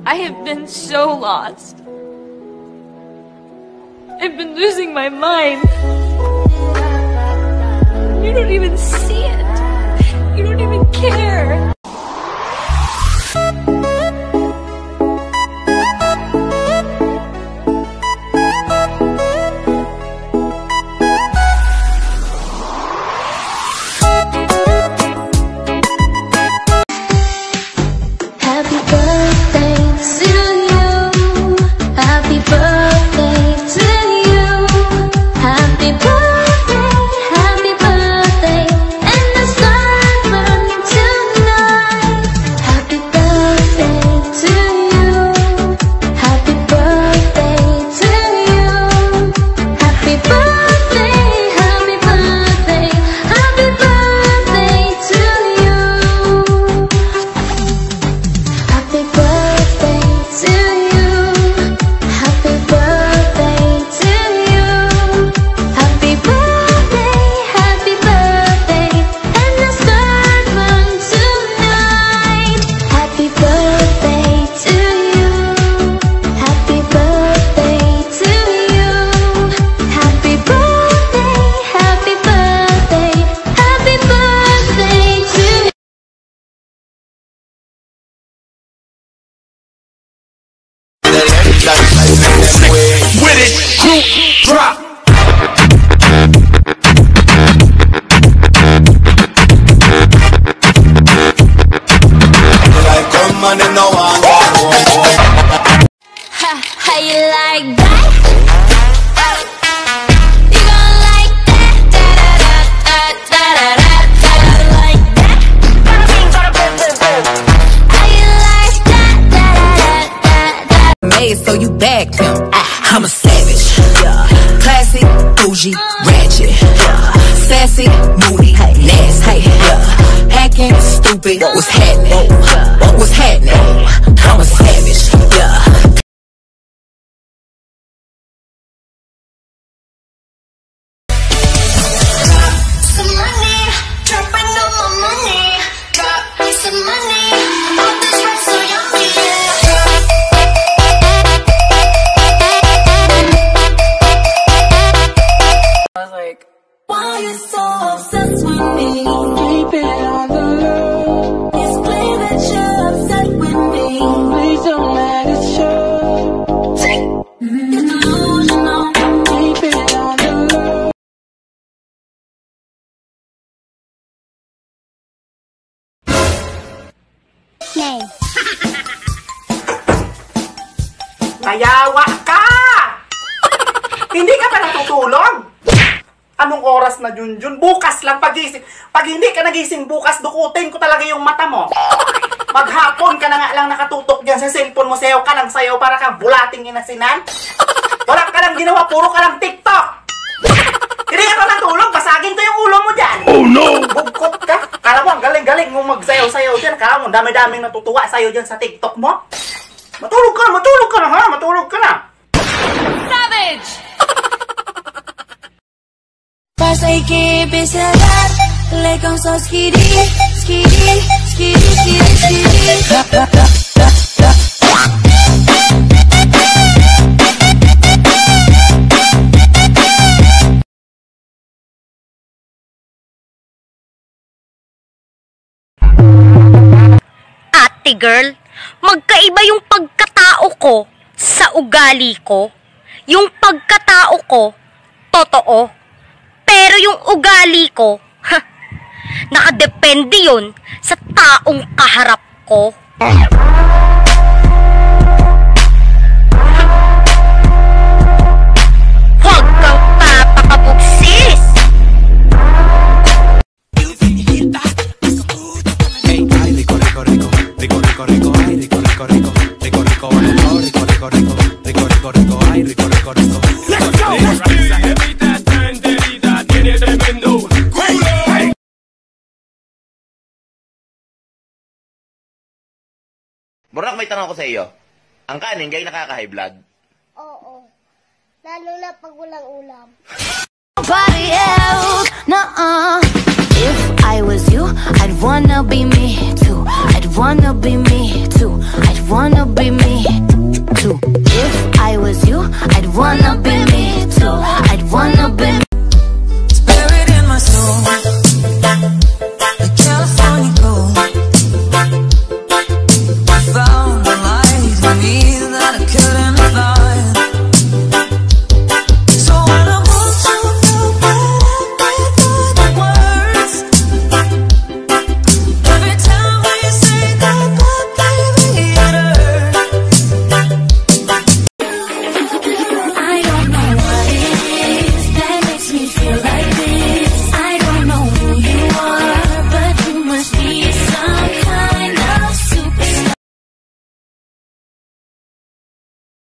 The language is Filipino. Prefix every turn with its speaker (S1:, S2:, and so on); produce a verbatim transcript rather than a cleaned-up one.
S1: I have been so lost. I've been losing my mind. You don't even see it. You don't even care.
S2: With it, group drop. Like come on and no one.
S3: How you like that? You gon' like that? Da da da da da da da. Like that? How you like that? Da da da da da.
S4: Made so you bagged him. I'm a savage, yeah. Classy, bougie, ratchet, yeah. Sassy, moody, nasty, yeah. Hacking, stupid, what's happening? What's happening? I'm a savage, yeah.
S3: Some money, dropping on my money. Drop me some money. All this rap so yummy, yeah.
S1: I was like,
S3: Why you so obsessed with me?
S5: Keep it on the low.
S3: It's clear that you're upset with me.
S5: Please don't let it show.
S3: It's delusional.
S5: Keep it on the low.
S3: Nay.
S6: Mayawa ka! Hindi ka pa natutulog? Anong oras na, Junjun? Bukas lang pagising. Pag hindi ka nagising bukas, dukutin ko talaga yung mata mo. Maghapon ka na nga lang nakatutok dyan sa cellphone mo, sayaw ka lang sayaw para kang bulating inasinan. Wala ka lang ginawa, puro ka lang TikTok. Hindi ka pa natulog, basagin ko yung ulo mo dyan.
S2: Oh no!
S6: Bugkot ka. Kala mo, ang galing-galing mo magsayaw-sayaw dyan. Kala mo, dami-daming natutuwa sa'yo dyan sa TikTok mo. Matulog ka na, matulog ka na ha, matulog ka na.
S1: savage!
S3: Pasaiki bisalat, lekong so skidi, skidi, skidi, skidi, skidi.
S7: Ate girl, magkaiba yung pagkatao ko sa ugali ko. Yung pagkatao ko, totoo. Pero yung ugali ko, ha, nakadepende yun sa taong kaharap ko. Huwag kang papakabuksis!
S8: Burak, may tanong ko sa iyo. Ang kanin, gay nakaka-high blood?
S9: Oo. Lalo na pag walang ulam.
S3: Nobody else, nuh-uh.